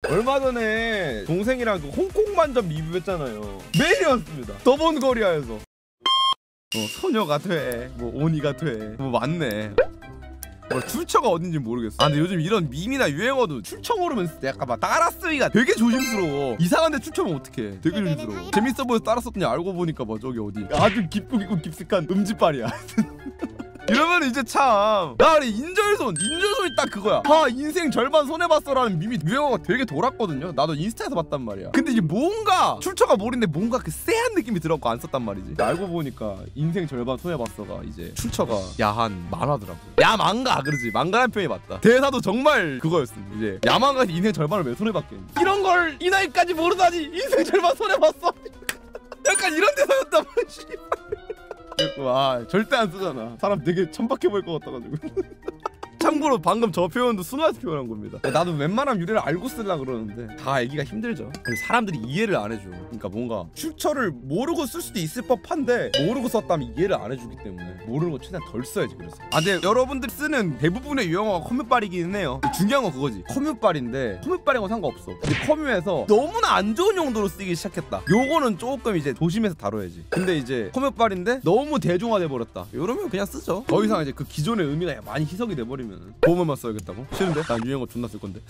얼마 전에 동생이랑 그 홍콩 만점 리뷰했잖아요. 매일이었습니다. 더본 코리아에서. 소녀가 돼, 뭐 오니가 돼, 뭐 맞네. 뭐 출처가 어딘지 모르겠어. 아 근데 요즘 이런 밈이나 유행어도 출처 모르면 약간 막 따라 쓰기가 되게 조심스러워. 이상한데 출처면 어떡해. 되게 조심스러워. 재밌어 보여서 따라 썼더니 알고 보니까 뭐 저기 어디 아주 깊고 깊숙한 음지빨이야. 이러면 이제 참 나 인절손이 딱 그거야. 인생 절반 손해봤어라는 밈이 유행어가 되게 돌았거든요. 나도 인스타에서 봤단 말이야. 근데 이제 뭔가 출처가 모르는데 뭔가 그 쎄한 느낌이 들었고 안 썼단 말이지. 알고 보니까 인생 절반 손해봤어가 이제 출처가 야한 만화더라고. 야망가 그러지. 망가라는 표현이 맞다. 대사도 정말 그거였습니다. 이제 야망가에서 인생 절반을 왜 손해봤겠니. 이런 걸 이 나이까지 모르다니. 인생 절반 손해봤어. 약간 이런 대사였단 말이지. 절대 안 쓰잖아. 사람 되게 천박해 보일 것 같아가지고. 참고로 방금 저 표현도 순화해서 표현한 겁니다. 나도 웬만하면 유래를 알고 쓰려고 그러는데 다 알기가 힘들죠. 사람들이 이해를 안 해줘. 그러니까 뭔가 출처를 모르고 쓸 수도 있을 법한데 모르고 썼다면 이해를 안 해주기 때문에 모르는 거 최대한 덜 써야지. 그래서 근데 여러분들이 쓰는 대부분의 유행어가 커뮤빨이기는 해요. 중요한 건 그거지. 커뮤빨인데 커뮤빨인 건 상관없어. 근데 커뮤에서 너무나 안 좋은 용도로 쓰기 시작했다. 요거는 조금 이제 조심해서 다뤄야지. 근데 이제 커뮤빨인데 너무 대중화돼 버렸다. 이러면 그냥 쓰죠. 더 이상 이제 그 기존의 의미가 많이 희석이 돼버리면 보험만 써야겠다고? 싫은데? 난 유행어 존나 쓸 건데.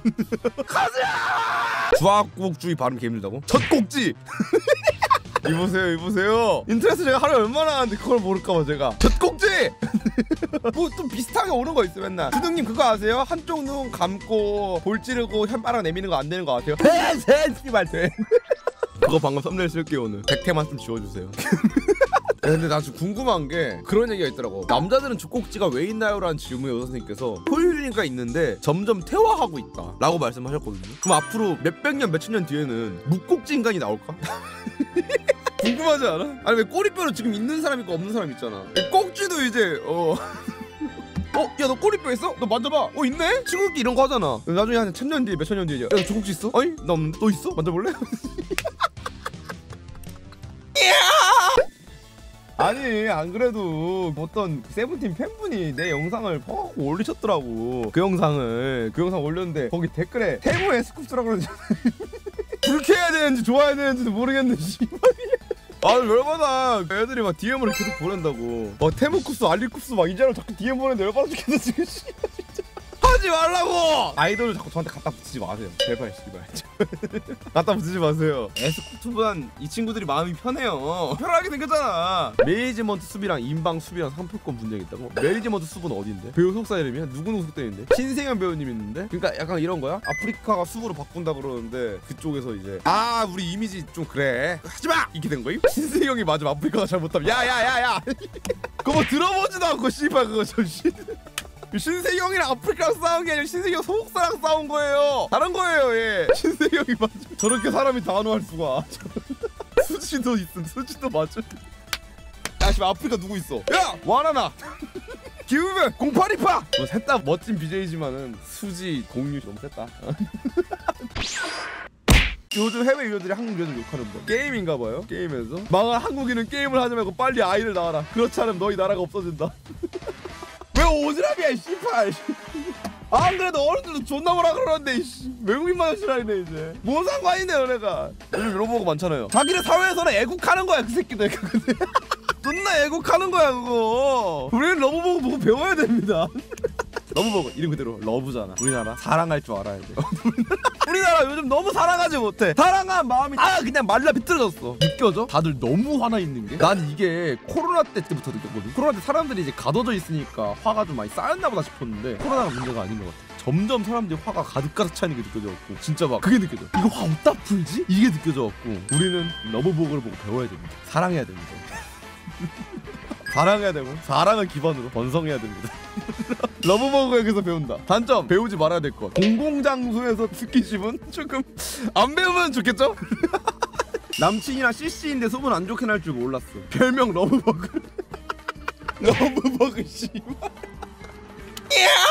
가자! 주악국주의 발음 개 힘들다고? 첫 꼭지! 이보세요. 인터넷에 제가 하루에 얼마나 하는데 그걸 모를까봐 제가 첫 꼭지! 뭐 좀 비슷하게 오는 거 있어 맨날. 주둥님 그거 아세요? 한쪽 눈 감고 볼 찌르고 혓바람 내미는 거 안 되는 거 아세요? 씨발 돼. 그거 방금 썸네일 쓸게요 오늘. 100태만 좀 지워주세요. 근데 나 지금 궁금한 게 그런 얘기가 있더라고. 남자들은 젖꼭지가 왜 있나요? 라는 질문에 의사 선생님께서 포유류가 있는데 점점 퇴화하고 있다 라고 말씀하셨거든요. 그럼 앞으로 몇백 년 몇천 년 뒤에는 묵꼭지 인간이 나올까? 궁금하지 않아? 아니 왜 꼬리뼈는 지금 있는 사람 있고 없는 사람 있잖아. 꼭지도 이제 야 너 꼬리뼈 있어? 너 만져봐. 있네? 친구끼리 이런 거 하잖아. 나중에 한 1000년 뒤에 몇천 년 뒤에 야 너 젖꼭지 있어? 아니 나 없는데. 너 있어? 만져볼래? 아니 안 그래도 어떤 세븐틴 팬분이 내 영상을 퍼갖고 올리셨더라고. 그 영상 올렸는데 거기 댓글에 태무 에스쿱스라고 그러잖아. 불쾌해야 되는지 좋아해야 되는지도 모르겠는데 열받아. 애들이 막 DM으로 계속 보낸다고. 태무쿱스 알리쿱스 막 이제는 자꾸 DM 보내는데 열받아 죽겠어 지금. 하지 말라고! 아이돌을 자꾸 저한테 갖다 붙이지 마세요. 제발 씨발. 갖다 붙이지 마세요. 에스쿠트보단 이 친구들이 마음이 편해요. 편하게 생겼잖아. 매니지먼트 숲이랑 인방 숲이랑 상품권 분쟁이 있다고? 매니지먼트 숲은 어딘데? 배우 속사 이름이야? 누구 속사인데? 신세현 배우님 있는데? 그러니까 약간 이런 거야? 아프리카가 숲으로 바꾼다 그러는데 그쪽에서 이제 우리 이미지 좀 그래 하지마! 이렇게 된 거임? 신세형이 맞으면 아프리카가 잘못하면 야야야야. 그거 뭐 들어보지도 않고 씨발 그거 잠시. 신세경이랑 아프리카랑 싸운 게 아니라 신세경 소속사랑 싸운 거예요. 다른 거예요 얘. 신세경이 맞아. 저렇게 사람이 단호할 수가. 수지도 있음. 수지도 맞아. 야 씨발 아프리카 누구 있어? 야 와나나. 기우면 0828. 뭐 셋 다 멋진 BJ지만은 수지 공유 너무 셌다. 요즘 해외 유저들이 한국 유저들 욕하는 거 게임인가봐요. 게임에서 망한 한국인은 게임을 하지 말고 빨리 아이를 낳아라. 그렇지 않으면 너희 나라가 없어진다. 왜 오지랖이야 씨발. 안 그래도 어른들도 존나 뭐라 그러는데 외국인만 싫어하네 이제. 뭔 상관인데 너네가. 요즘 이런 보고 많잖아요. 자기네 사회에서는 애국하는 거야 그 새끼들. 존나 애국하는 거야 그거. 우리는 러브버거 보고 배워야 됩니다. 러브버거 이름 그대로 러브잖아. 우리나라 사랑할 줄 알아야 돼. 우리나라 요즘 너무 사랑하지 못해. 사랑한 마음이 그냥 말라 비틀어졌어. 느껴져? 다들 너무 화나 있는 게. 난 이게 코로나 때부터 느꼈거든. 코로나 때 사람들이 이제 가둬져 있으니까 화가 좀 많이 쌓였나 보다 싶었는데 코로나가 문제가 아닌 것 같아. 점점 사람들이 화가 가득가득 차는 게 느껴져갖고 진짜 막 그게 느껴져. 이거 화 어디다 풀지? 이게 느껴져갖고 우리는 러브버거를 보고 배워야 됩니다. 사랑해야 됩니다. 사랑해야 되고 사랑을 기반으로 번성해야 됩니다. 러브버거에서 배운다. 단점 배우지 말아야 될 것. 공공장소에서 스킨십은 조금 안 배우면 좋겠죠? 남친이랑 CC인데 소문 안 좋게 날 줄 몰랐어. 별명 러브버거. 러브버거 씨발.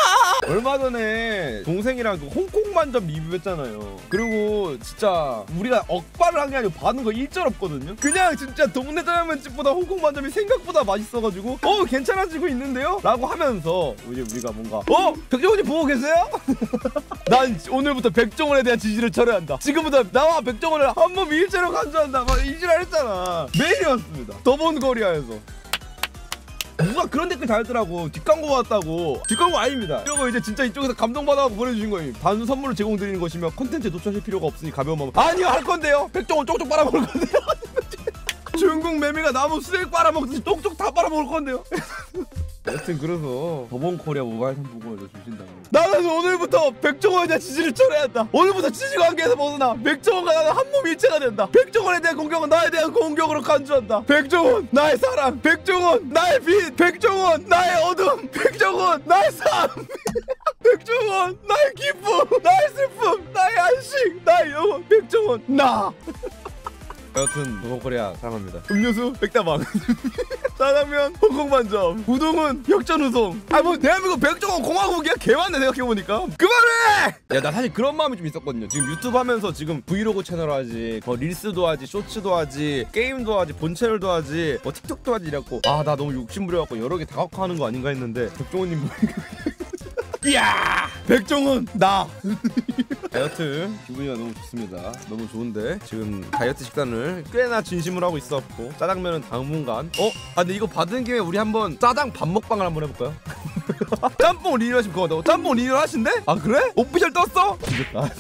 얼마 전에 동생이랑 그 홍콩 만점 리뷰했잖아요. 그리고 진짜 우리가 억발을 한 게 아니고 받은 거 일절 없거든요. 그냥 진짜 동네 짜장면집보다 홍콩 만점이 생각보다 맛있어가지고 괜찮아지고 있는데요? 라고 하면서 이제 우리가 뭔가 백종원님 보고 계세요? 난 오늘부터 백종원에 대한 지지를 철회한다. 지금부터 나와 백종원을 한 몸 일체로 간주한다. 막 이지랄 했잖아. 메일이었습니다. 더본거리아에서. 누가 그런 댓글 달더라고. 뒷광고 왔다고. 뒷광고 아닙니다. 이러고 이제 진짜 이쪽에서 감동받아서 보내주신 거예요. 단순 선물을 제공드리는 것이며 콘텐츠에 노출하실 필요가 없으니 가벼운 마음. 아니요, 할 건데요. 백종원 쪽쪽 빨아먹을 건데요. 중국 매미가 나무 수액 빨아먹듯이 쪽쪽 다 빨아먹을 건데요. 여튼 그래서 더본코리아 모바일 상품권을 주신다고. 나는 오늘부터 백종원에 대한 지지를 철회한다. 오늘부터 지지 관계에서 벗어나 백종원과 나는 한 몸 일체가 된다. 백종원에 대한 공격은 나에 대한 공격으로 간주한다. 백종원 나의 사랑, 백종원 나의 빛, 백종원 나의 어둠, 백종원 나의 삶, 백종원 나의 기쁨, 나의 슬픔, 나의 안식, 나의 영혼, 백종원 나. 여튼 더본코리아 사랑합니다. 음료수 백다방, 짜장면 홍콩 만점, 우동은 역전우동. 뭐 대한민국 백종원 공화국이야? 개많네 생각해보니까. 그만해! 야, 나 사실 그런 마음이 좀 있었거든요. 지금 유튜브 하면서 지금 브이로그 채널 하지, 릴스도 하지, 쇼츠도 하지, 게임도 하지, 본 채널도 하지, 틱톡도 하지 이랬고, 나 너무 욕심부려갖고 여러 개 다각화하는 거 아닌가 했는데 백종원님 보니까 이야! 백종원 나! 여튼 기분이 너무 좋습니다. 너무 좋은데 지금 다이어트 식단을 꽤나 진심으로 하고 있었고, 짜장면은 당분간 근데 이거 받은 김에 우리 한번 짜장 밥 먹방을 한번 해볼까요? 짬뽕 리뉴 하시면 그거 짬뽕 리뉴 하신대? 아 그래? 오피셜 떴어? 죽겠다.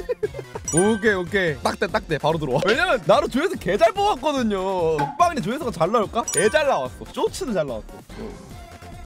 오케이 딱대 바로 들어와. 왜냐면 나로 조회수 개 잘 뽑았거든요. 먹방인데 조회수가 잘 나올까? 개 잘 나왔어. 쇼츠도 잘 나왔어.